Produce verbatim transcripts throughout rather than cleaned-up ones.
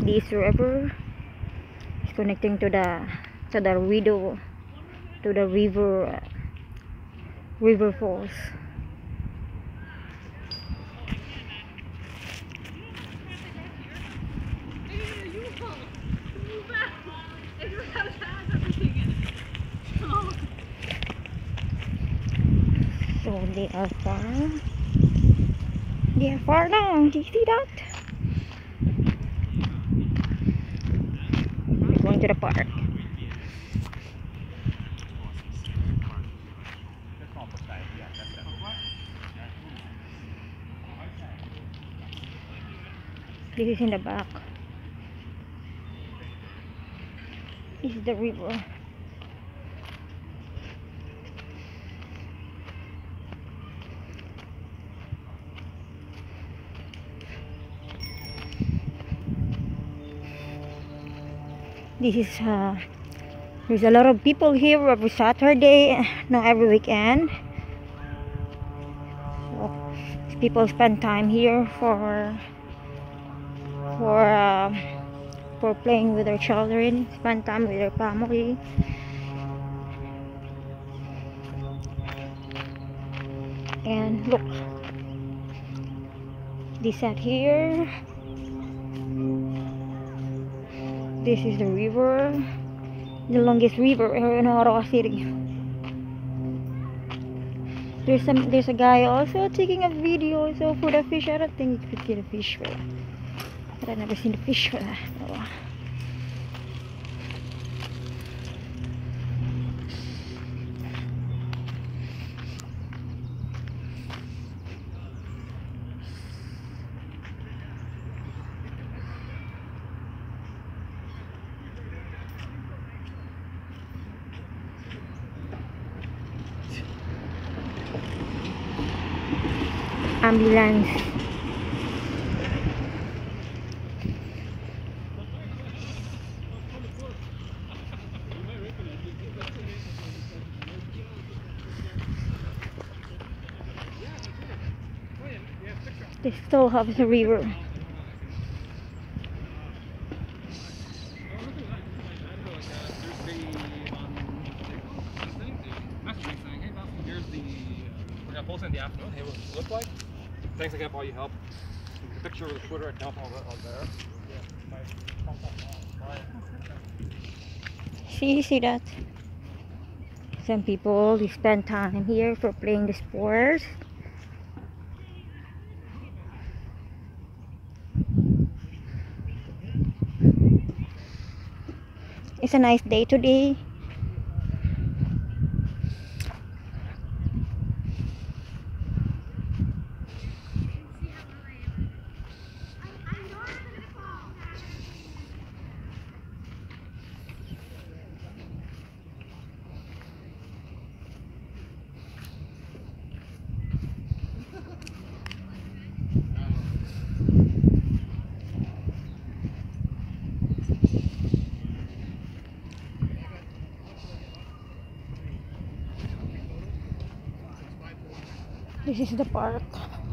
This river is connecting to the to the Rideau, to the river uh, river falls. So they are far. They are far now. Do you see that? We're going to the park. This is in the back. This is the river. This is uh, there's a lot of people here every Saturday, no, every weekend. So people spend time here for for uh, for playing with their children, spend time with their family. And look, they sat here. This is the river, the longest river here in Ottawa City. There's some, there's a guy also taking a video. So for the fish, I don't think you could see the fish for that. But I've never seen the fish for that. Oh. Ambulance. They still have the river. Post in the afternoon. Hey, what does it look like? Thanks again for all your help. The picture with the Twitter account all out there. See, see that? Some people they spend time here for playing the sports. It's a nice day today. This is the park.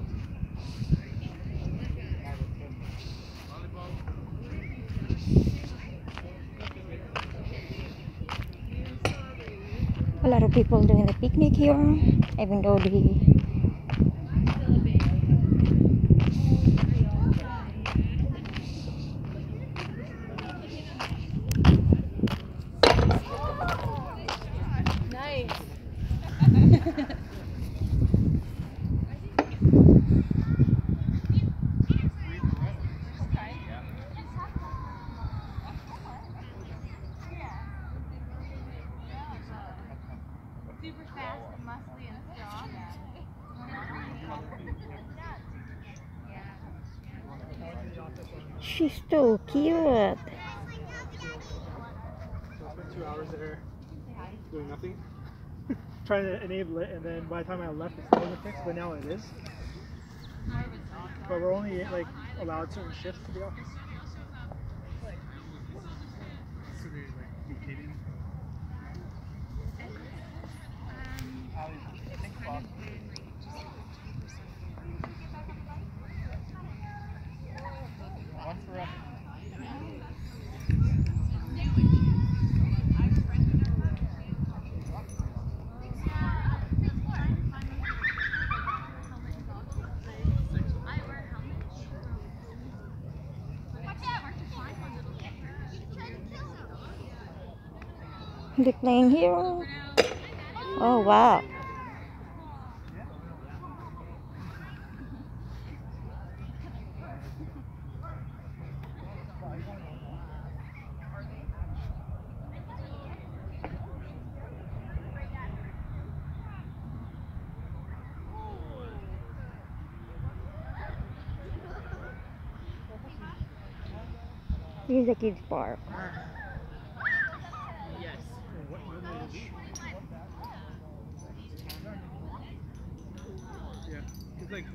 A lot of people doing the picnic here, even though the nice. Super fast and muscly and strong. she's so cute. So I spent two hours there doing nothing, trying to enable it, and then by the time I left, it still wasn't fixed. But now it is. But we're only like allowed certain shifts to the office. So they like dictating. One for us. They playing here? Oh wow. This is a kids park. Yes. What, what will it be? Yeah. It's like.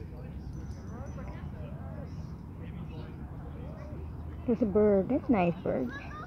There's a bird. That's a nice bird.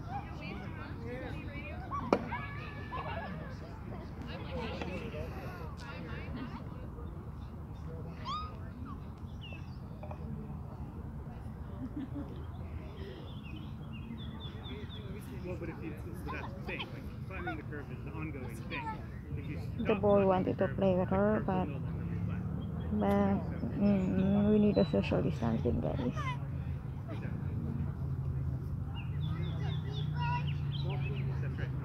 Well, but if you, that's the thing. Like climbing the curve is an ongoing thing. If you The stop boy climbing wanted the to curve, play with the her, curve will but no longer be flat. but mm, we need a social distancing, guys. Exactly. That's right.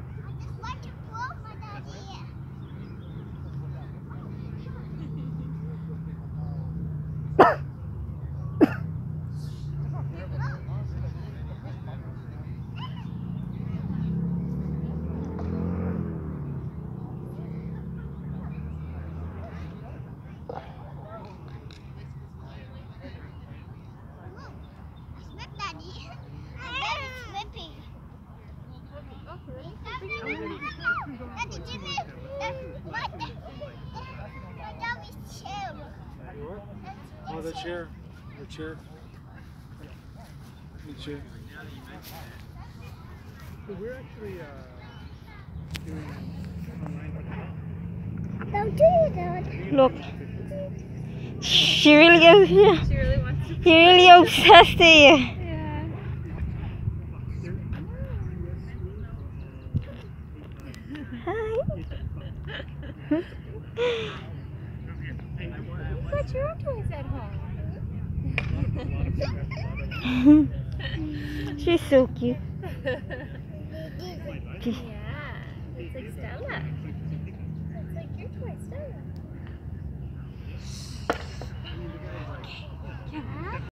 Oh, the chair. The chair. The chair. So we're actually uh, doing online. Don't do that. Look. She really is. She really wants to She really obsessed with you. Yeah. Hi. Put your toys at home. She's so cute. Yeah. It's like Stella. It's like your toy, Stella.